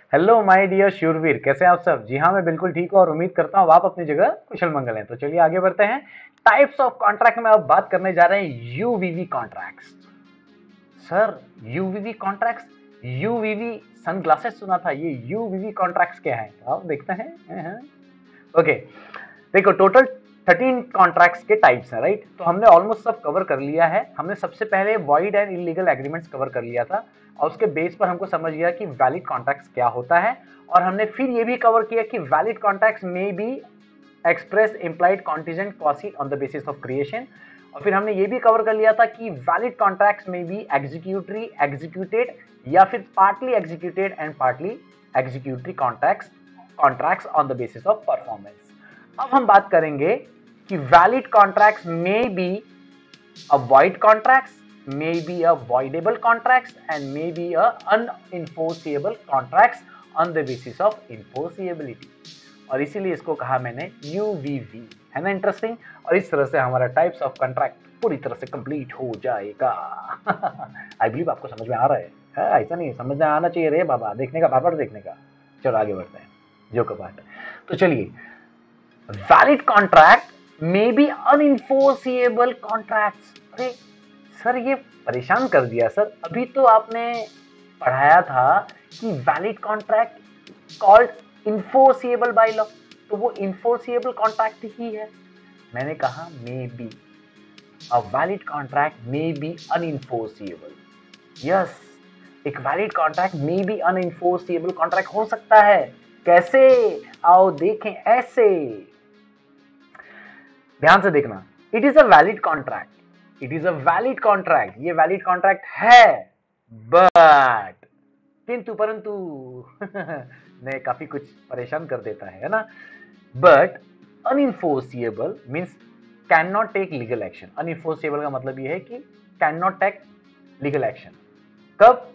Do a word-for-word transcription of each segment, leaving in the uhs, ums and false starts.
Hello my dear शूरवीर, कैसे हैं आप सब। जी हाँ, मैं बिल्कुल ठीक हूँ और उम्मीद करता हूँ आप अपनी जगह कुशल मंगल हैं। तो चलिए आगे बढ़ते हैं। टाइप्स ऑफ कॉन्ट्रैक्ट में अब बात करने जा रहे हैं UVV contracts. Sir, UVV contracts, UVV sunglasses सुना था, ये यूवीवी कॉन्ट्रैक्ट्स क्या है तो आप देखते हैं। ओके, देखो टोटल थर्टीन कॉन्ट्रैक्ट्स के टाइप्स हैं, राइट। तो हमने ऑलमोस्ट सब कवर कर लिया है। हमने सबसे पहले void and illegal agreements cover कर लिया था और उसके बेस पर हमको समझ गया कि वैलिड कॉन्ट्रैक्ट्स क्या होता है। और हमने फिर ये भी कवर किया कि valid contracts may be express implied contingent clause on the basis of creation. और फिर हमने ये भी कवर कर लिया था कि valid contracts may be executory executed या फिर partly executed and partly executory contracts contracts on the basis of performance. अब हम बात करेंगे कि valid contracts may be a void contracts, may be a voidable contracts and may be a unenforceable contracts on the basis of enforceability। और इसीलिए इसको कहा मैंने U V V, है ना इंटरेस्टिंग। और इस तरह से हमारा टाइप्स ऑफ कॉन्ट्रैक्ट पूरी तरह से कंप्लीट हो जाएगा। आई बिलीव आपको समझ में आ रहा है, है? ऐसा नहीं समझ में आना चाहिए रे बाबा, देखने का, बार बार देखने का। चलो आगे बढ़ते हैं जो कपाट। तो चलिए, valid contract may be unenforceable contracts. अरे सर, ये परेशान कर दिया सर। अभी तो आपने पढ़ाया था कि valid contract called enforceable by law, तो वो इन्फोर्सिएबल कॉन्ट्रैक्ट ही है। मैंने कहा may be a valid contract may be unenforceable. Yes, एक valid contract may be unenforceable contract हो सकता है। कैसे? आओ देखें ऐसे। ध्यान से देखना, it is a valid contract, it is a valid contract, ये वैलिड कॉन्ट्रैक्ट है, बट किंतु परंतु ने काफी कुछ परेशान कर देता है, है ना। But unenforceable means cannot take legal action. Unenforceable का मतलब यह है कि cannot take legal action. कब?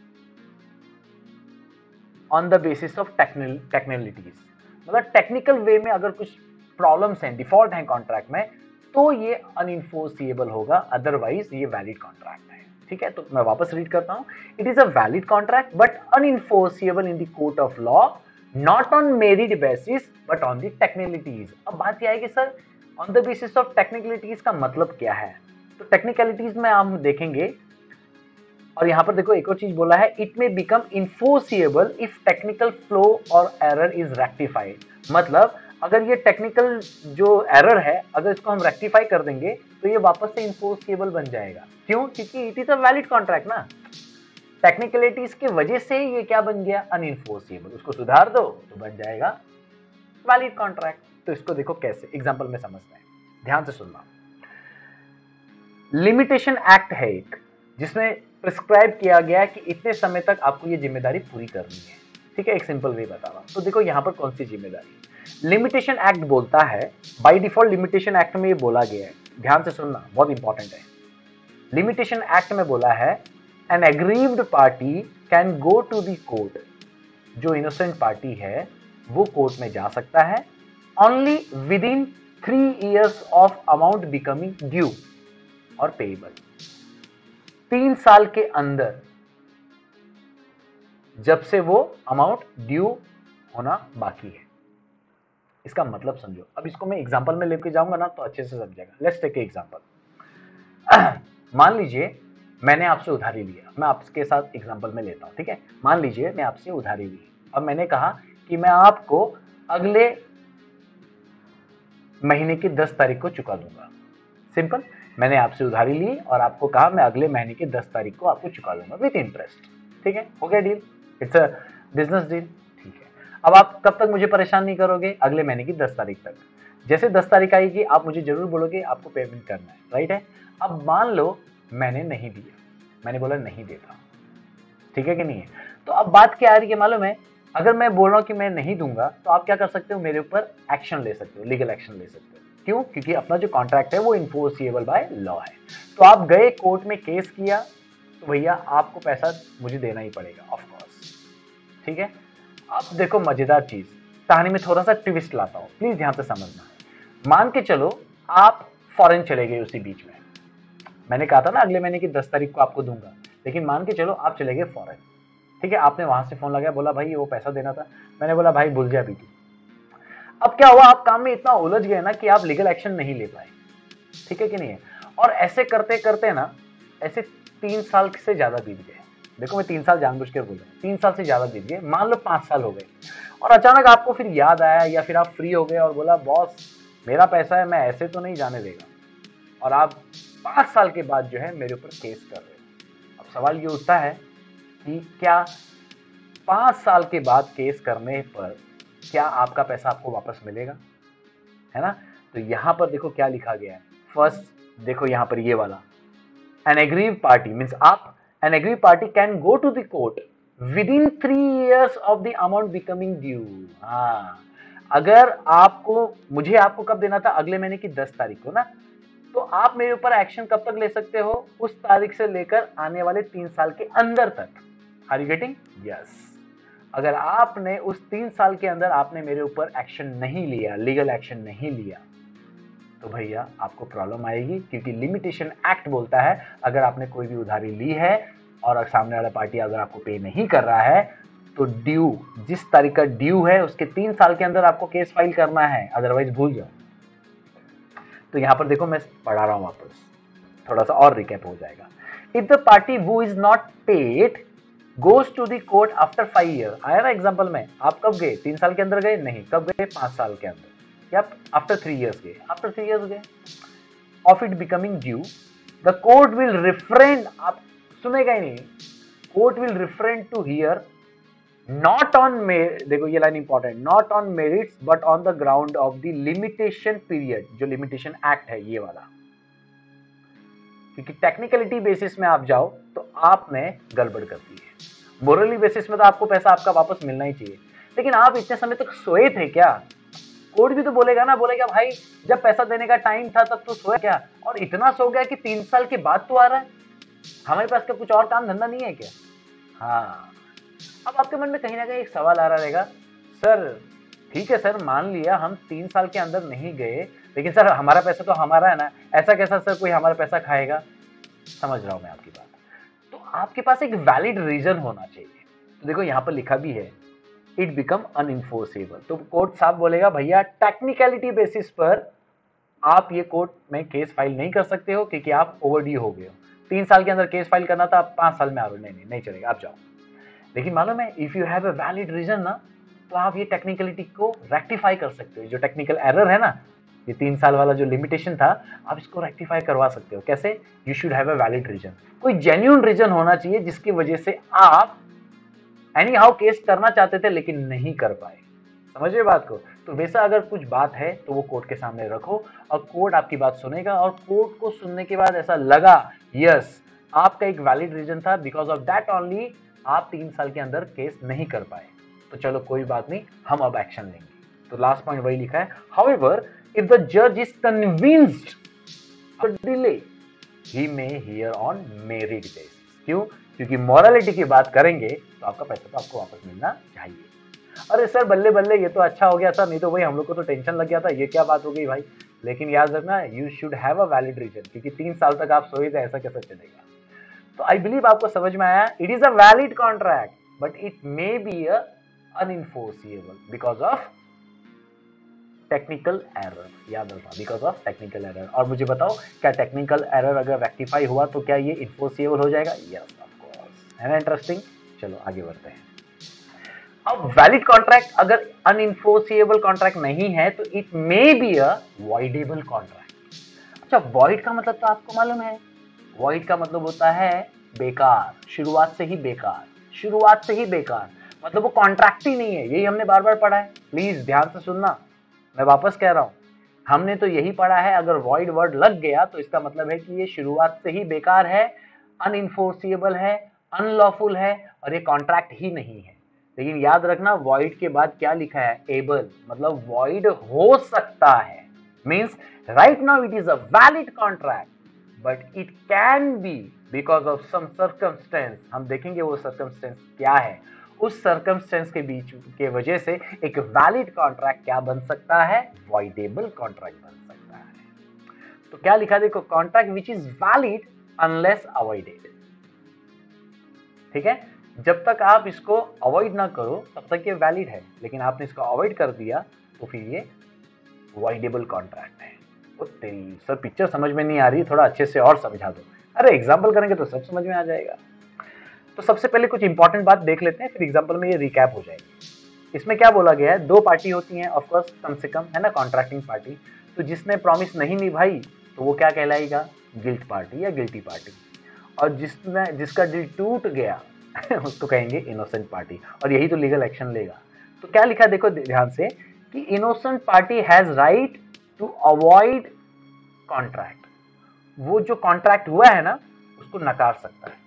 On the basis of technicalities, मतलब टेक्निकल वे में अगर कुछ प्रॉब्लम्स हैं, डिफॉल्ट हैं कॉन्ट्रैक्ट में, तो ये अनइन्फोर्सिएबल होगा, अदरवाइज ये वैलिड कॉन्ट्रैक्ट है। ठीक है, तो मैं वापस रीड करता हूं। It is a valid contract but unenforceable in the court of law, not on merit basis but on the technicalities. अब बात यह है कि sir on the basis of technicalities का मतलब क्या है। तो टेक्निकलिटीज में हम देखेंगे, और यहां पर देखो एक और चीज बोला है, it may become enforceable if technical flaw और एरर इज रेक्टिफाइड। मतलब अगर ये टेक्निकल जो एरर है, अगर इसको हम रेक्टिफाई कर देंगे तो ये वापस से इन्फोर्सिएबल बन जाएगा। क्यों? क्योंकि it is a valid contract ना। टेक्निकलिटीज की वजह से ये क्या बन गया? अनइन्फोर्सिएबल। उसको सुधार दो तो बन जाएगा वैलिड कॉन्ट्रैक्ट। तो इसको देखो कैसे, एग्जांपल में समझते हैं, ध्यान से सुनना। लिमिटेशन एक्ट है एक, जिसमें प्रिस्क्राइब किया गया है कि इतने समय तक आपको ये जिम्मेदारी पूरी करनी है। ठीक है, एक सिंपल वे बता रहा हूं। तो देखो यहां पर कौन सी जिम्मेदारी। लिमिटेशन एक्ट बोलता है, बाय डिफॉल्ट लिमिटेशन एक्ट में ये बोला गया है, ध्यान से सुनना, बहुत इंपॉर्टेंट है। लिमिटेशन एक्ट में बोला है, an aggrieved party can go to the court. जो इनोसेंट पार्टी है वो कोर्ट में जा सकता है, only within three years of amount becoming due और पेएबल। तीन साल के अंदर जब से वो अमाउंट ड्यू होना बाकी है। इसका मतलब समझो। अब इसको मैं एग्जांपल में लेके जाऊंगा ना तो अच्छे से समझेगा। Let's take example. मान लीजिए मैंने आपसे उधारी लिया, मैं आपके साथ एग्जांपल में लेता हूं। ठीक है, मान लीजिए मैं आपसे उधारी ली। अब मैंने कहा कि मैं आपको अगले महीने की दस तारीख को चुका दूंगा। सिंपल, मैंने आपसे उधारी ली और आपको कहा मैं अगले महीने की दस तारीख को आपको चुका दूंगा विद इंटरेस्ट। ठीक है, हो गया deal, it's a business deal. ठीक है, अब आप कब तक मुझे परेशान नहीं करोगे? अगले महीने की दस तारीख तक। जैसे दस तारीख आएगी आप मुझे जरूर बोलोगे आपको पेमेंट करना है, राइट है। अब मान लो मैंने नहीं दिया, मैंने बोला नहीं देता, ठीक है कि नहीं है। तो अब बात क्या आ रही है मालूम है, अगर मैं बोल रहा हूं कि मैं नहीं दूंगा तो आप क्या कर सकते हो? मेरे ऊपर एक्शन ले सकते हो, लीगल एक्शन ले सकते हो। क्यों? क्योंकि अपना जो कॉन्ट्रैक्ट है वो इन्फोर्सिएबल बाय लॉ है। तो आप गए कोर्ट में केस किया तो भैया आपको पैसा मुझे देना ही पड़ेगा, ऑफ कोर्स। ठीक है, अब देखो मजेदार चीज, कहानी में थोड़ा सा ट्विस्ट लाता हूं, प्लीज ध्यान से समझना। मान के चलो आप फॉरेन चले गए उसी बीच में। मैंने कहा था ना अगले महीने की दस तारीख को आपको दूंगा, लेकिन मान के चलो आप चले गए फॉरेन। ठीक है, आपने वहां से फोन लगाया, बोला भाई वो पैसा देना था, मैंने बोला भाई भूल जा अभी तू। अब क्या हुआ, आप काम में इतना उलझ गए ना कि आप लीगल एक्शन नहीं ले पाए, ठीक है कि नहीं है। और ऐसे करते करते ना, ऐसे तीन साल से ज्यादा बीत गए। देखो मैं तीन साल जानबूझ के बोल रहा हूँ, तीन साल से ज्यादा बीत गए, मान लो पांच साल हो गए, और अचानक आपको फिर याद आया या फिर आप फ्री हो गए और बोला बॉस मेरा पैसा है, मैं ऐसे तो नहीं जाने देगा, और आप पांच साल के बाद जो है मेरे ऊपर केस कर रहे हो। अब सवाल ये उठता है कि क्या पांच साल के बाद केस करने पर क्या आपका पैसा आपको वापस मिलेगा, है ना। तो यहां पर देखो क्या लिखा गया है। फर्स्ट देखो यहां पर ये वाला, एन एग्रीव पार्टी मीन्स आप, an aggrieve party can go to the court within three years of the amount becoming due. हाँ, अगर आपको, मुझे आपको कब देना था, अगले महीने की दस तारीख को ना, तो आप मेरे ऊपर एक्शन कब तक ले सकते हो, उस तारीख से लेकर आने वाले तीन साल के अंदर तक। Are you getting? यस। अगर आपने उस तीन साल के अंदर आपने मेरे ऊपर एक्शन नहीं लिया, लीगल एक्शन नहीं लिया, तो भैया आपको प्रॉब्लम आएगी, क्योंकि लिमिटेशन एक्ट बोलता है अगर आपने कोई भी उधारी ली है और सामने वाला पार्टी अगर आपको पे नहीं कर रहा है, तो ड्यू, जिस तारीख का ड्यू है उसके तीन साल के अंदर आपको केस फाइल करना है, अदरवाइज भूल जाओ। तो यहां पर देखो मैं पढ़ा रहा हूं वापस, थोड़ा सा और रिकैप हो जाएगा। If the party who is not paid goes to the court after five years, आया ना एग्जांपल में, आप कब गए, तीन साल के अंदर गए नहीं, कब गए, पांच साल के अंदर, या आफ्टर थ्री इयर्स गए, आफ्टर थ्री इयर्स गए, of it becoming due the court will refrain, आप सुनेगा ही नहीं, court will refrain to hear not on may, देखो ये line important, not on merits but on the ground of the limitation period, जो limitation act है ये वाला, क्योंकि टेक्निकलिटी बेसिस में आप जाओ तो आपने गड़बड़ कर दी है, मोरली बेसिस में तो आपको पैसा आपका वापस मिलना ही चाहिए, लेकिन आप इतने समय तक सोए थे क्या, कोर्ट भी तो बोलेगा ना, बोलेगा भाई जब पैसा देने का टाइम था तब तो सोया क्या, और इतना सो गया कि तीन साल के बाद तो आ रहा है, हमारे पास का कुछ और काम धंधा नहीं है क्या। हाँ, अब आपके मन में कहीं ना कहीं एक सवाल आ रहा रहेगा, सर ठीक है सर, मान लिया हम तीन साल के अंदर नहीं गए, लेकिन सर हमारा पैसा तो हमारा है ना, ऐसा कैसा सर कोई हमारा पैसा खाएगा। समझ रहा हूं मैं आपकी बात, तो आपके पास एक वैलिड रीजन होना चाहिए। तो देखो यहां पर लिखा भी है, इट बिकम अनइन्फोर्सेबल, तो कोर्ट साहब बोलेगा भैया टेक्निकलिटी बेसिस पर आप ये कोर्ट में केस फाइल नहीं कर सकते हो, क्योंकि आप ओवरड्यू हो गए हो, तीन साल के अंदर केस फाइल करना था, आप पांच साल में आ रहे हो, नहीं नहीं नहीं चलेगा, आप जाओ। लेकिन मालूम है, if you have a valid reason ना, तो आप ये टेक्निकलिटी को रेक्टिफाई कर सकते हो, जो टेक्निकल एरर है ना, ये तीन साल वाला जो लिमिटेशन था, आप इसको रेक्टिफाई करवा सकते हो। कैसे? You should have a valid reason, कोई जेन्युइन रीजन होना चाहिए जिसकी वजह से आप एनी हाउ केस करना चाहते थे लेकिन नहीं कर पाए। समझिए बात को। तो वैसा अगर कुछ बात है तो वो कोर्ट के सामने रखो और कोर्ट आपकी बात सुनेगा, और कोर्ट को सुनने के बाद ऐसा लगा यस आपका एक वैलिड रीजन था, बिकॉज ऑफ दैट ओनली आप तीन साल के अंदर केस नहीं कर पाए, तो चलो कोई बात नहीं, हम अब एक्शन लेंगे। तो लास्ट पॉइंट वही लिखा है, हाउएवर इफ द जज is convinced delay he may hear on merit basis. क्यों? क्योंकि मोरालिटी की बात करेंगे तो आपका पैसा तो आपको वापस मिलना चाहिए। अरे सर बल्ले बल्ले, ये तो अच्छा हो गया सर, नहीं तो भाई हम लोग को तो टेंशन लग गया था, ये क्या बात हो गई भाई। लेकिन याद रखना, you should have a valid reason, क्योंकि तीन साल तक आप सोए थे, ऐसा कैसे चलेगा। तो आई बिलीव आपको समझ में आया, it is a valid contract but it may be a unenforceable because of technical error. याद रखना, बिकॉज ऑफ टेक्निकल एरर। और मुझे बताओ, क्या टेक्निकल एरर अगर रेक्टिफाई हुआ तो क्या ये इन्फोर्सिबल हो जाएगा? Yes of course. है ना इंटरेस्टिंग? चलो आगे बढ़ते हैं। अब वैलिड कॉन्ट्रैक्ट अगर अनइन्फोर्सिबल कॉन्ट्रैक्ट नहीं है तो it may be a voidable contract. अच्छा, वॉइड का मतलब तो आपको मालूम है, वॉइड का मतलब होता है बेकार, शुरुआत से ही बेकार, शुरुआत से ही बेकार, मतलब वो कॉन्ट्रैक्ट ही नहीं है। यही हमने बार बार पढ़ा है, प्लीज ध्यान से सुनना, मैं वापस कह रहा हूं, हमने तो यही पढ़ा है, अगर वॉइड वर्ड लग गया तो इसका मतलब है कि ये शुरुआत से ही बेकार है, अनइन्फोर्सिबल है, अनलॉफुल है, और ये कॉन्ट्रैक्ट ही नहीं है। लेकिन याद रखना, वॉइड के बाद क्या लिखा है? एबल, मतलब वॉइड हो सकता है, means right now it is a valid contract but it can be because of some circumstance. हम देखेंगे वो सर्कमस्टेंस क्या है, उस सर्कमस्टेंस के बीच के वजह से एक वैलिड कॉन्ट्रैक्ट क्या बन सकता है? वॉइडेबल कॉन्ट्रैक्ट बन सकता है। तो क्या लिखा देखो, contract which is valid unless avoided. ठीक है, जब तक आप इसको अवॉइड ना करो तब तक ये वैलिड है, लेकिन आपने इसको अवॉइड कर दिया तो फिर ये वॉइडेबल कॉन्ट्रैक्ट है। वो तेरी सर पिक्चर समझ में नहीं आ रही, थोड़ा अच्छे से और समझा दो। अरे एग्जाम्पल करेंगे तो सब समझ में आ जाएगा। तो सबसे पहले कुछ इंपॉर्टेंट बात देख लेते हैं, फिर एग्जाम्पल में ये रिकैप हो जाएगी। इसमें क्या बोला गया है, दो पार्टी होती हैं ऑफकोर्स कम से कम, है ना, कॉन्ट्रैक्टिंग पार्टी। तो जिसने प्रॉमिस नहीं निभाई तो वो क्या कहलाएगा, गिल्ट पार्टी या गिल्टी पार्टी। और जिसने जिसका दिल टूट गया उसको कहेंगे इनोसेंट पार्टी, और यही तो लीगल एक्शन लेगा। तो क्या लिखा देखो ध्यान से कि innocent party has right to avoid contract. वो जो कॉन्ट्रैक्ट हुआ है ना उसको नकार सकता है।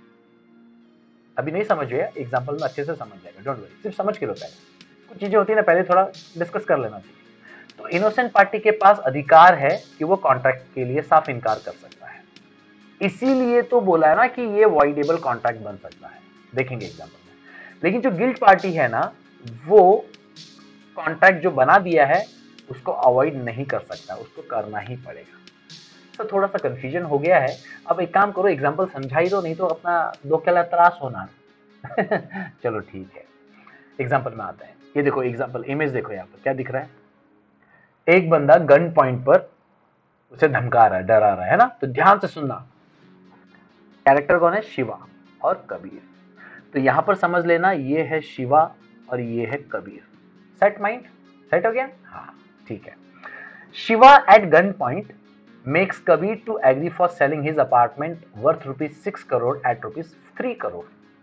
अभी नहीं समझ गया, एग्जांपल में अच्छे से समझ जाएगा, डोंट वरी, सिर्फ समझ के लो। पहले कुछ चीजें होती है ना, पहले थोड़ा डिस्कस कर लेना चाहिए। तो इनोसेंट पार्टी के पास अधिकार है कि वो कॉन्ट्रैक्ट के लिए साफ इनकार कर सकता है, इसीलिए तो बोला है ना कि ये वॉइडेबल कॉन्ट्रैक्ट बन सकता है, देखेंगे एग्जांपल में। लेकिन जो गिल्ट पार्टी है ना, वो कॉन्ट्रैक्ट जो बना दिया है उसको अवॉइड नहीं कर सकता, उसको करना ही पड़ेगा। तो थोड़ा सा कंफ्यूजन हो गया है। अब एक काम करो, एग्जांपल समझाई दो, नहीं तो अपना दो केला त्रास होना। चलो ठीक है, एग्जांपल में आते हैं। ये देखो एग्जांपल, इमेज देखो, यहाँ पर क्या दिख रहा है, एक बंदा गन पॉइंट पर उसे धमका रहा है, डरा रहा है ना। तो ध्यान से सुनना, कैरेक्टर कौन है, शिवा और कबीर। तो यहां पर समझ लेना, ये है शिवा और ये है कबीर। सेट माइंड, सेट हो गया, हाँ ठीक है। Shiva at gun point makes Kabir to agree for selling his apartment worth rupees six crore at rupees three crore.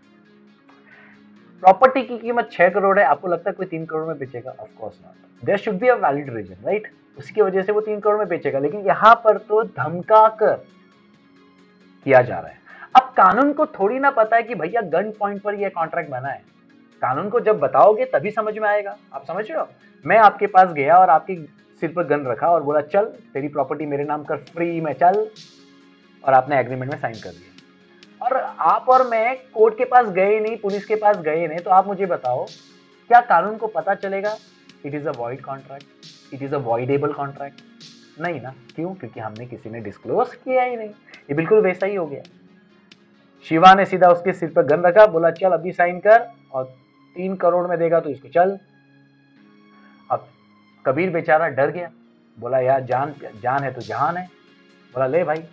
Property की कीमत छह करोड़ है, आपको लगता है कोई तीन करोड़ में बेचेगा? Of course not, there should be a valid reason, right, उसकी वजह से वो तीन करोड़ में बेचेगा। लेकिन यहां पर तो धमका कर किया जा रहा है। अब कानून को थोड़ी ना पता है कि भैया गन पॉइंट पर यह कॉन्ट्रैक्ट बना है। कानून को जब बताओगे तभी समझ में आएगा। आप समझ रहे हो, मैं आपके पास गया और आपके सिर पर गन रखा और बोला चल तेरी प्रॉपर्टी मेरे नाम कर फ्री में, चल, और आपने एग्रीमेंट में साइन कर दिया। और आप और मैं कोर्ट के पास गए नहीं, पुलिस के पास गए नहीं, तो आप मुझे बताओ क्या कानून को पता चलेगा it is a void contract, it is a voidable contract? नहीं ना। क्यों? क्योंकि हमने किसी ने डिस्क्लोज किया ही नहीं। ये बिल्कुल वैसा ही हो गया। शिवा ने सीधा उसके सिर पर गन रखा, बोला चल अभी साइन कर, और तीन करोड़ में देगा तो इसको चल। अब कबीर बेचारा डर गया, बोला यार जान जान है तो जहान है, बोला ले भाई।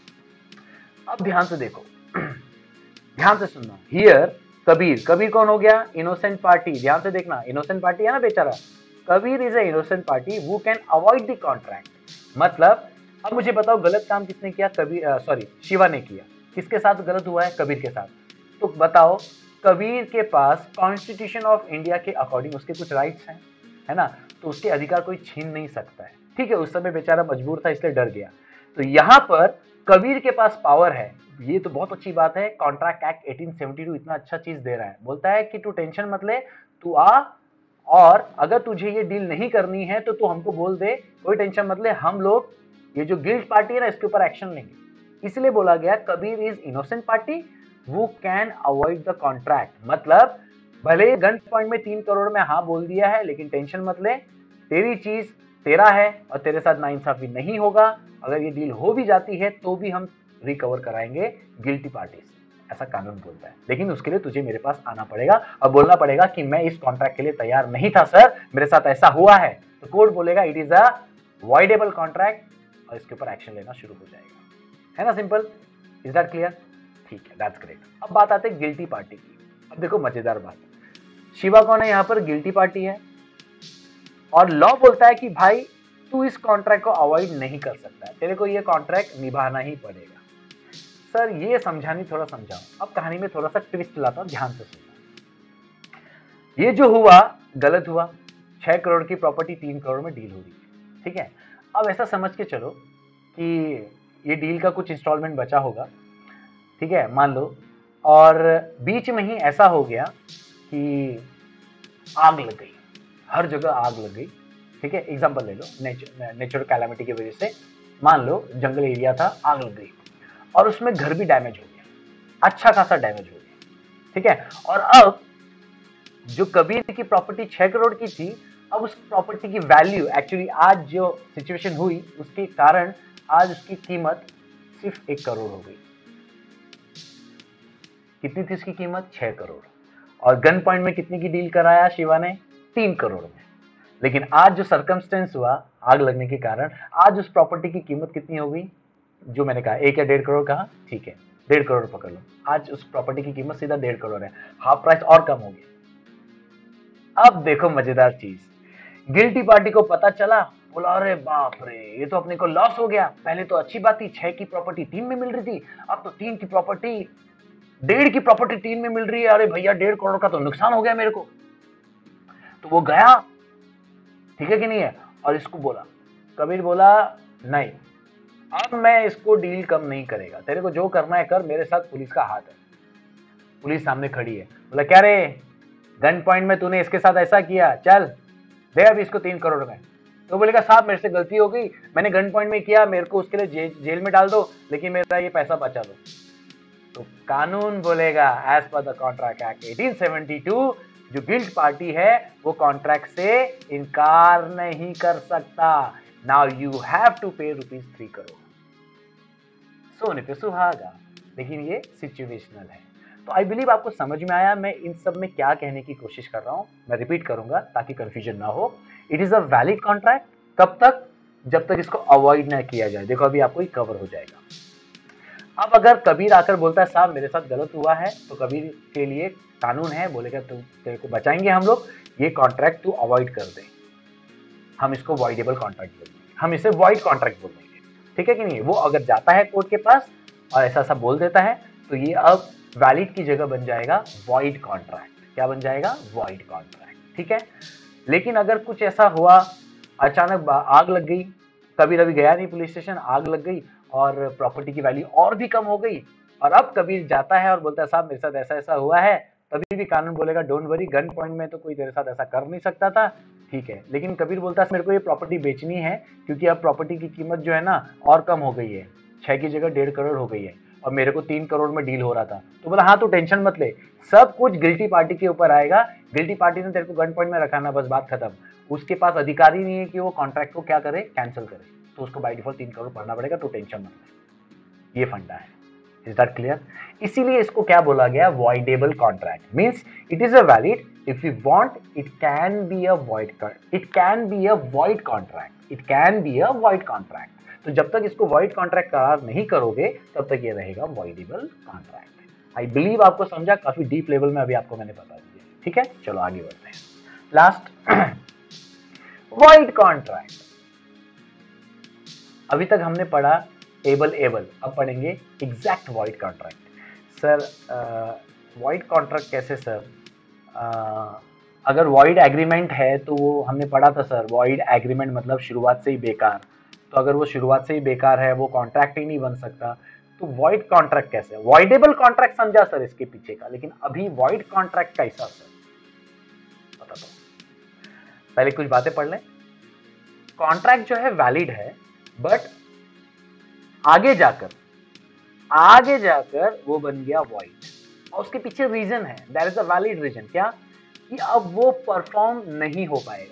अब ध्यान से देखो, ध्यान से सुनना। हियर कबीर, कबीर कौन हो गया? Innocent party. ध्यान से देखना, इनोसेंट पार्टी है ना बेचारा। Kabir is a innocent party who can avoid the contract. मतलब अब मुझे बताओ गलत काम किसने किया? कबीर, सॉरी शिवा ने किया। किसके साथ गलत हुआ है? कबीर के साथ। तो बताओ, कबीर के पास कॉन्स्टिट्यूशन ऑफ इंडिया के अकॉर्डिंग उसके कुछ राइट्स हैं, है ना, तो उसके अधिकार कोई छीन नहीं सकता है। ठीक है, उस समय बेचारा मजबूर था इसलिए डर गया। तो यहां पर कबीर के पास पावर है। ये तो बहुत अच्छी बात है, कॉन्ट्रैक्ट एक्ट अठारह सौ बहत्तर इतना अच्छा चीज दे रहा है। बोलता है कि तू टेंशन मत ले, तू आ, और अगर तुझे ये डील नहीं करनी है तो तू हमको बोल दे, कोई टेंशन मत ले, हम लोग ये जो गिल्ट पार्टी है ना इसके ऊपर एक्शन लेंगे। इसलिए बोला गया कबीर इज इनोसेंट पार्टी वो कैन अवॉइड द कॉन्ट्रैक्ट। मतलब भले गन पॉइंट में तीन करोड़ में हाँ बोल दिया है, लेकिन टेंशन मत ले, तेरी चीज तेरा है और तेरे साथ नाइंसाफी नहीं होगा। अगर ये डील हो भी जाती है तो भी हम रिकवर कराएंगे गिल्टी पार्टी से, ऐसा कानून बोलता है। लेकिन उसके लिए तुझे मेरे पास आना पड़ेगा और बोलना पड़ेगा कि मैं इस कॉन्ट्रैक्ट के लिए तैयार नहीं था सर, मेरे साथ ऐसा हुआ है। तो कोर्ट बोलेगा it is a voidable contract और इसके ऊपर एक्शन लेना शुरू हो जाएगा। है ना सिंपल? Is that clear? ठीक है, दैट्स ग्रेट। अब बात आते हैं गिल्टी पार्टी की। अब देखो मजेदार बात, शिवा कौन है? यहाँ पर गिल्टी पार्टी है और लॉ बोलता है कि भाई तू इस कॉन्ट्रैक्ट को अवॉइड नहीं कर सकता है, तेरे को ये कॉन्ट्रैक्ट निभाना ही पड़ेगा। सर ये समझानी थोड़ा समझाओ। अब कहानी में थोड़ा सा ट्विस्ट लाता हूं, ध्यान से सुनना। ये जो हुआ गलत हुआ, छह करोड़ की प्रॉपर्टी तीन करोड़ में डील हो रही है, ठीक है। अब ऐसा समझ के चलो कि ये डील का कुछ इंस्टॉलमेंट बचा होगा, ठीक है, मान लो, और बीच में ही ऐसा हो गया कि आग लग गई, हर जगह आग लग गई, ठीक है। एग्जांपल ले लो, नेचर नेचुरल कैलामिटी की वजह से मान लो जंगल एरिया था, आग लग गई और उसमें घर भी डैमेज हो गया, अच्छा खासा डैमेज हो गया, ठीक है। और अब जो कबीर की प्रॉपर्टी छह करोड़ की थी, अब उस प्रॉपर्टी की वैल्यू एक्चुअली आज जो सिचुएशन हुई उसके कारण आज उसकी कीमत सिर्फ एक करोड़ हो गई। कितनी थी उसकी कीमत? छह करोड़। और गन पॉइंट में कितने की डील कराया शिवा ने? तीन करोड़ में। लेकिन आज जो सर्कमस्टेंस हुआ आग लगने के कारण, आज उस प्रॉपर्टी की कीमत कितनी हो गई? जो मैंने कहा एक या डेढ़ करोड़ कहा, ठीक है डेढ़ करोड़ पकड़ लो, आज उस प्रॉपर्टी की कीमत सीधा डेढ़ करोड़ है, हाफ प्राइस और कम हो गया। अब देखो मजेदार चीज, गिल्टी पार्टी को पता चला, बोला अरे बाप रे ये तो अपने को लॉस हो गया, पहले तो अच्छी बात थी, छह की प्रॉपर्टी तीन में मिल रही थी, अब तो तीन की प्रॉपर्टी डेढ़ की प्रॉपर्टी तीन में मिल रही है, अरे भैया डेढ़ करोड़ का तो नुकसान हो गया मेरे को। तो वो गया, ठीक है कि नहीं है, और इसको बोला, कबीर बोला नहीं अब मैं इसको डील कम नहीं करेगा, तेरे को जो करना है कर, मेरे साथ पुलिस का हाथ है। पुलिस सामने खड़ी है, बोला क्या रे गन पॉइंट में तूने इसके साथ ऐसा किया, चल दे अभी इसको तीन करोड़ में। तो बोलेगा साहब मेरे से गलती हो गई, मैंने गन पॉइंट में किया, मेरे को उसके लिए जे, जेल में डाल दो, लेकिन मेरा ये पैसा बचा दो। तो कानून बोलेगा as per the contract act eighteen seventy two, जो गिल्ट पार्टी है वो कॉन्ट्रैक्ट से इनकार नहीं कर सकता। Now you have to pay rupees three crore. सोने पे सुहागा, लेकिन ये सिचुएशनल है। तो आई बिलीव आपको समझ में आया मैं इन सब में क्या कहने की कोशिश कर रहा हूं। मैं रिपीट करूंगा ताकि कंफ्यूजन ना हो। It is a valid contract कब तक? जब तक इसको अवॉइड ना किया जाए। देखो अभी आपको ही कवर हो जाएगा। अब अगर कबीर आकर बोलता है साहब मेरे साथ गलत हुआ है, तो कबीर के लिए कानून है, बोलेगा तो तेरे को बचाएंगे हम लोग, ये कॉन्ट्रैक्ट तू अवॉइड कर दे, हम इसको वॉइडेबल कॉन्ट्रैक्ट बोलेंगे, हम इसे वॉइड कॉन्ट्रैक्ट बोलेंगे, ठीक है कि नहीं। वो अगर जाता है कोर्ट के पास और ऐसा ऐसा बोल देता है, तो ये अब वैलिड की जगह बन जाएगा वॉइड कॉन्ट्रैक्ट। क्या बन जाएगा? वॉइड कॉन्ट्रैक्ट, ठीक है। लेकिन अगर कुछ ऐसा हुआ, अचानक आग लग गई, कबीर अभी गया नहीं पुलिस स्टेशन, आग लग गई और प्रॉपर्टी की वैल्यू और भी कम हो गई, और अब कबीर जाता है और बोलता है साहब मेरे साथ ऐसा ऐसा हुआ है, तभी भी कानून बोलेगा डोंट वरी, गन पॉइंट में तो कोई तेरे साथ ऐसा कर नहीं सकता था, ठीक है। लेकिन कबीर बोलता है मेरे को ये प्रॉपर्टी बेचनी है, क्योंकि अब प्रॉपर्टी की कीमत जो है ना और कम हो गई है, छह की जगह डेढ़ करोड़ हो गई है, और मेरे को तीन करोड़ में डील हो रहा था। तो बोला हाँ तो टेंशन मत ले, सब कुछ गिल्टी पार्टी के ऊपर आएगा, गिल्टी पार्टी ने तेरे को गन पॉइंट में रखा ना, बस बात खत्म। उसके पास अधिकार ही नहीं है कि वो कॉन्ट्रैक्ट को क्या करे, कैंसिल करे, तो उसको बाय डिफॉल्ट तीन करोड़ भरना पड़ेगा, तो टेंशन मत ले। ये फंडा है। Is that clear? इसीलिए इसको क्या बोला गया? Voidable contract means it is a valid, if you want it can be a void, it can be a void contract, it can be a void contract. तो जब तक इसको वॉइड कॉन्ट्रैक्ट करार नहीं करोगे तब तक ये रहेगा वॉइडेबल कॉन्ट्रैक्ट। आई बिलीव आपको समझा, काफी डीप लेवल में अभी आपको मैंने बता दिया, ठीक है। चलो आगे बढ़ते हैं। Last void contract. अभी तक हमने पढ़ा एबल एबल, अब पढ़ेंगे exact void contract. Sir void contract कैसे सर? uh, अगर वॉइड एग्रीमेंट है तो वो हमने पढ़ा था सर, वॉइड एग्रीमेंट मतलब शुरुआत से ही बेकार, तो अगर वो शुरुआत से ही बेकार है वो कॉन्ट्रैक्ट ही नहीं बन सकता, तो वॉइड कॉन्ट्रैक्ट कैसे? वॉइडेबल कॉन्ट्रैक्ट समझा सर इसके पीछे का, लेकिन अभी वॉइड कॉन्ट्रैक्ट कैसा सर बता दो। पहले कुछ बातें पढ़ लें। कॉन्ट्रैक्ट जो है वैलिड है, बट आगे जाकर आगे जाकर वो बन गया वॉइड, और उसके पीछे रीजन है, that is a valid reason. क्या? कि अब वो परफॉर्म नहीं हो पाएगा,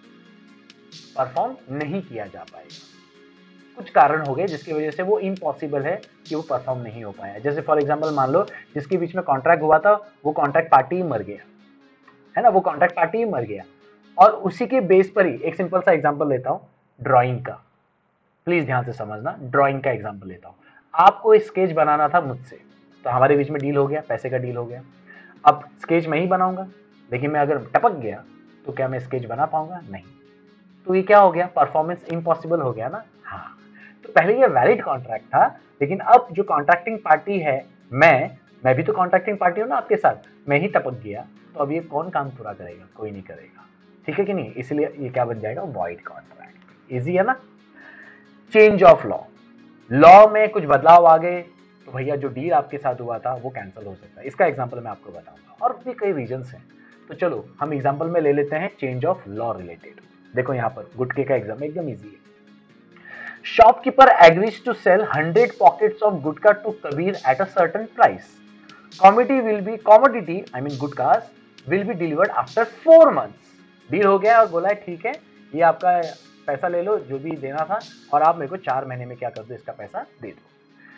परफॉर्म नहीं किया जा पाएगा, कुछ कारण हो गए जिसकी वजह से वो इम्पॉसिबल है कि वो परफॉर्म नहीं हो पाया। जैसे फॉर एग्जांपल मान लो जिसके बीच में कॉन्ट्रैक्ट हुआ था वो कॉन्ट्रैक्ट पार्टी ही मर गया, है ना, वो कॉन्ट्रैक्ट पार्टी ही मर गया, और उसी के बेस पर ही एक सिंपल सा एग्जांपल लेता हूं ड्राइंग का, प्लीज ध्यान से समझना, ड्राइंग का एग्जांपल लेता हूं। आपको स्केच बनाना था मुझसे, तो हमारे बीच में डील हो गया, पैसे का डील हो गया। अब स्केच मैं ही बनाऊंगा, लेकिन मैं अगर टपक गया तो क्या मैं स्केच बना पाऊंगा? नहीं। तो ये क्या हो गया? परफॉर्मेंस इम्पॉसिबल हो गया ना। हाँ, तो पहले ये वैलिड कॉन्ट्रैक्ट था, लेकिन अब जो कॉन्ट्रैक्टिंग पार्टी है मैं मैं भी तो कॉन्ट्रैक्टिंग पार्टी हूं ना आपके साथ, मैं ही टपक गया, तो अब ये कौन काम पूरा करेगा? कोई नहीं करेगा, ठीक है कि नहीं। इसलिए ये क्या बन जाएगा? Void contract. इजी है ना। चेंज ऑफ लॉ, लॉ में कुछ बदलाव आ गए तो भैया जो डील आपके साथ हुआ था वो कैंसिल हो सकता है। इसका एग्जांपल मैं आपको बताऊंगा, और भी कई रीजंस हैं। तो चलो हम एग्जांपल में ले लेते हैं चेंज ऑफ लॉ रिलेटेड। देखो यहाँ पर गुटके का एग्जाम एकदम इजी है। Shopkeeper agrees to sell hundred pockets of gutka to Kabir at a certain price. Commodity will be commodity I mean gutkas will be delivered after four months. Deal हो गया और बोला है ठीक है ये आपका पैसा ले लो जो भी देना था, और आप मेरे को चार महीने में क्या कर दो इसका पैसा दे दो।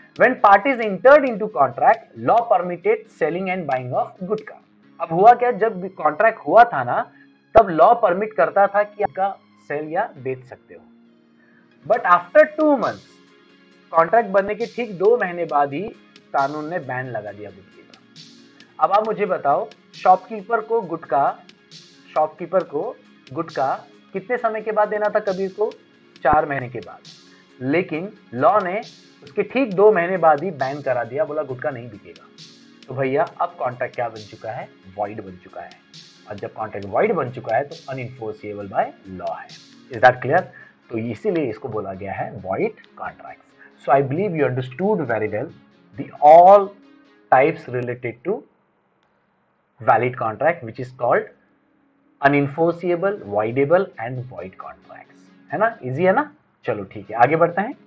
When parties entered into contract, law permitted selling and buying of गुटखा। अब हुआ क्या, जब कॉन्ट्रैक्ट हुआ था ना, तब लॉ परमिट करता था कि आपका सेल या बेच सकते हो। But after two months, contract बनने के ठीक दो महीने बाद ही कानून ने बैन लगा दिया गुटखे का। अब आप मुझे बताओ, शॉपकीपर को गुटखा शॉपकीपर को गुटखा कितने समय के बाद देना था कबीर को? चार महीने के बाद। लेकिन लॉ ने उसके ठीक दो महीने बाद ही बैन करा दिया, बोला गुटखा नहीं बिकेगा। तो भैया अब कॉन्ट्रैक्ट क्या बन चुका है? वॉइड बन चुका है। और जब कॉन्ट्रैक्ट वॉइड बन चुका है तो अनइन्फोर्सिएबल बाय लॉ है। Is that clear? तो इसीलिए इसको बोला गया है void contract. So I believe you understood very well the all types related to valid contract which is called unenforceable, voidable and void contracts. है ना? इजी है ना? चलो ठीक है, आगे बढ़ते हैं।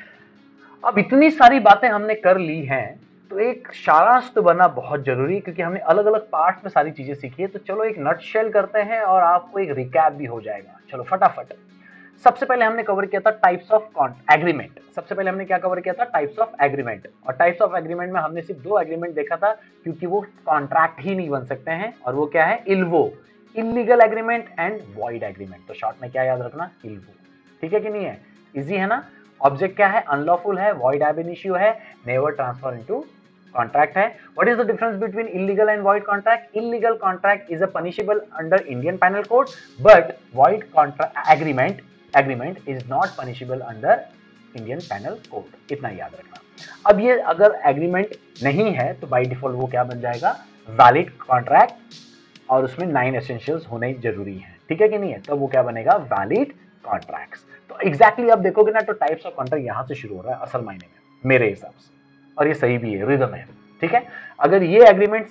अब इतनी सारी बातें हमने कर ली हैं, तो एक सारांश तो बनना बहुत जरूरी है, क्योंकि हमने अलग अलग पार्ट्स में सारी चीजें सीखी है। तो चलो एक नटशेल करते हैं और आपको एक रिकैप भी हो जाएगा। चलो फटाफट। सबसे पहले हमने कवर किया था टाइप्स ऑफ एग्रीमेंट। सबसे पहले हमने क्या कवर किया था? Types of agreement. और टाइप्स ऑफ एग्रीमेंट में हमने सिर्फ दो एग्रीमेंट देखा था, क्योंकि वो कॉन्ट्रैक्ट ही नहीं बन सकते हैं। और वो क्या है? इल्वो, illegal agreement and void agreement. तो शॉर्ट में क्या याद रखना? इल्वो। ठीक है कि नहीं है? इजी है ना? ऑब्जेक्ट क्या है? अनलॉफुल है, वॉइड एब इनिशियो है, नेवर ट्रांसफर इनटू कॉन्ट्रैक्ट है। What is the difference between illegal and void contract? Illegal contract is a punishable under Indian penal code, but void contract agreement agreement is not punishable under Indian penal code. इतना याद रखना। अब ये अगर agreement नहीं है तो by default वो क्या बन जाएगा? वैलिड कॉन्ट्रैक्ट, और उसमें नाइन एसेंशियल्स होने जरूरी है। ठीक है कि नहीं है? तो वो क्या बनेगा? Valid contracts. तो एग्जैक्टली आप देखोगे ना, तो टाइप्स ऑफ कॉन्ट्रैक्ट यहां से शुरू हो रहा है असल मायने में, मेरे हिसाब से। और ये सही भी है, रिदम है। ठीक है? अगर ये एग्रीमेंट्स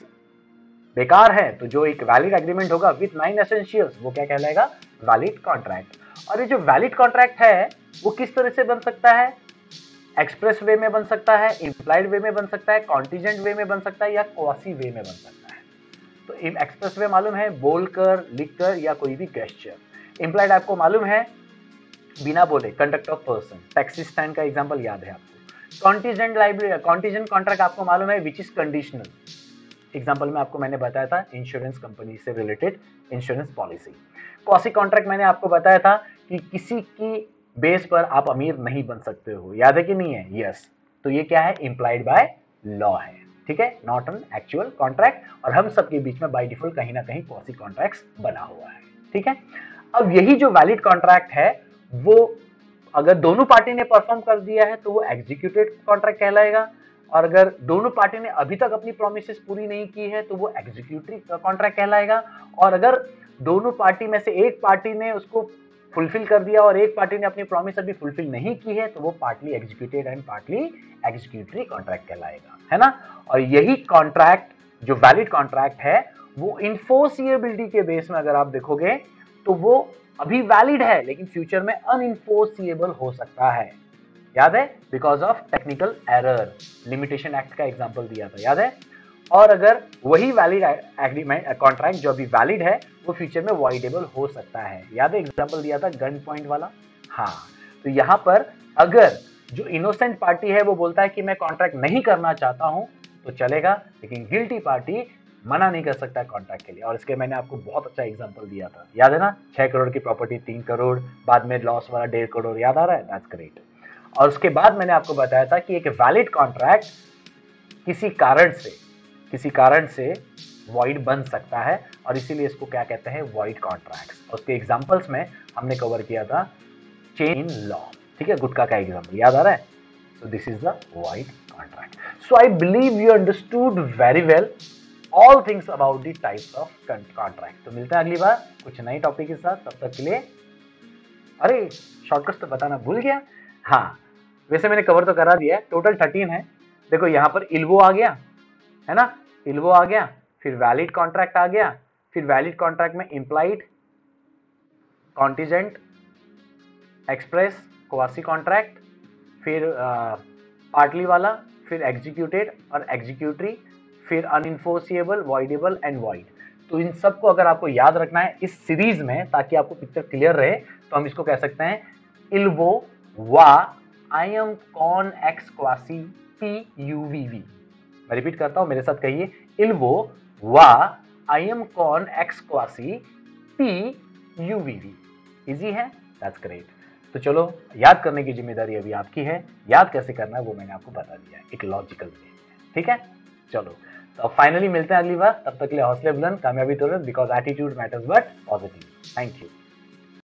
बेकार है तो जो एक वैलिड एग्रीमेंट होगा विथ नाइन एसेंशियल्स, वो क्या कहलाएगा? Valid contract. और ये जो वैलिड कॉन्ट्रैक्ट है वो किस तरह से बन सकता है? एक्सप्रेस वे में बन सकता है, इंप्लाइड वे में बन सकता है, कॉन्टीजेंट वे में बन सकता है, या क्वासी वे में बन सकता है। तो एक्सप्रेस वे मालूम है, बोलकर, लिखकर, या कोई भी गेस्चर। इंप्लाइड आपको मालूम है, बिना बोले, conduct of person. Taxi stand का एग्जांपल याद है आपको। कॉन्टीजेंट लाइब्रेरी कॉन्टीजेंट कॉन्ट्रैक्ट आपको मालूम है, विच इज कंडीशनल। एग्जांपल में आपको मैंने बताया था इंश्योरेंस कंपनी से related insurance policy. Quasi contract मैंने आपको बताया था कि किसी की बेस पर आप अमीर नहीं बन सकते हो। याद है कि नहीं है? यस। तो ये क्या है? इंप्लाइड बाय लॉ है। ठीक है? Not an actual contract. और हम सबके बीच में बाय डिफॉल्ट कहीं ना कहीं क्वासी कॉन्ट्रैक्ट्स बना हुआ है। ठीक है? अब यही जो वैलिड कॉन्ट्रैक्ट है, वो अगर दोनों पार्टी ने परफॉर्म कर दिया है तो वो एग्जीक्यूटेड कॉन्ट्रैक्ट कहलाएगा। और अगर दोनों पार्टी ने अभी तक अपनी प्रोमिसेस पूरी नहीं की है तो वो एग्जीक्यूटरी कॉन्ट्रैक्ट कहलाएगा। और अगर दोनों पार्टी में से एक पार्टी ने उसको फुलफिल कर दिया और एक पार्टी ने अपनी प्रॉमिस अभी फुलफिल नहीं की है तो वो partly executed and partly executory contract कहलाएगा। है ना? और यही कॉन्ट्रैक्ट जो वैलिड कॉन्ट्रैक्ट है वो इन्फोर्सिएबिलिटी के बेस में अगर आप देखोगे तो वो अभी वैलिड है, लेकिन फ्यूचर में अनइन्फोर्सिएबल हो सकता है। याद है? Because of technical error. Limitation act का एग्जांपल दिया था, याद है? और अगर वही वैलिड एग्रीमेंट कॉन्ट्रैक्ट जो अभी वैलिड है वो फ्यूचर में वॉइडेबल हो सकता है। याद है? एग्जांपल दिया था गन पॉइंट वाला। हाँ, तो यहां पर अगर जो इनोसेंट पार्टी है वो बोलता है कि मैं कॉन्ट्रैक्ट नहीं करना चाहता हूं तो चलेगा, लेकिन गिल्टी पार्टी मना नहीं कर सकता कॉन्ट्रैक्ट के लिए। और इसके मैंने आपको बहुत अच्छा एग्जांपल दिया था, याद है ना? छह करोड़ की प्रॉपर्टी तीन करोड़, बाद में लॉस वाला डेढ़ करोड़। याद आ रहा है? That's great. और उसके बाद मैंने आपको बताया था कि एक वैलिड कॉन्ट्रैक्ट किसी कारण से किसी कारण से वॉइड बन सकता है, और इसीलिए इसको क्या कहते हैं? Void contracts. और उसके एग्जांपल्स में हमने कवर किया था चेन इन लॉ। ठीक है? गुटखा का एग्जांपल याद आ रहा है? So this is the void contract. So I believe you understood very well all things about the types of contract. तो मिलते हैं अगली बार कुछ नई टॉपिक के साथ। तब तक के लिए, अरे शॉर्टकट तो बताना भूल गया। हाँ, वैसे मैंने कवर तो करा दिया है। टोटल थर्टीन है। देखो यहाँ पर इल्वो आ गया, है ना? इल्वो आ गया, फिर वैलिड कॉन्ट्रैक्ट आ गया, फिर वैलिड कॉन्ट्रैक्ट में implied, contingent, express, quasi contract, फिर पार्टली वाला, फिर एग्जीक्यूटेड और एग्जीक्यूटरी, फिर अनइन्फोर्सिएबल, वॉइडेबल एंड वॉइड। तो इन सबको अगर आपको याद रखना है इस सीरीज में ताकि आपको पिक्चर क्लियर रहे, तो हम इसको कह सकते हैं इल्वो वा I M con ex quasi C U V V. मैं रिपीट करता हूं, मेरे साथ कहिए, इल्वो वा I M con ex quasi P U V V. Easy है? That's great. तो चलो, याद करने की जिम्मेदारी अभी आपकी है। याद कैसे करना है वो मैंने आपको बता दिया है, एक लॉजिकल वे। ठीक है, चलो तो फाइनली मिलते हैं अगली बार। तब तक के लिए हौसले बुलंद, कामयाबी तुरंत, because attitude matters but positive. Thank you.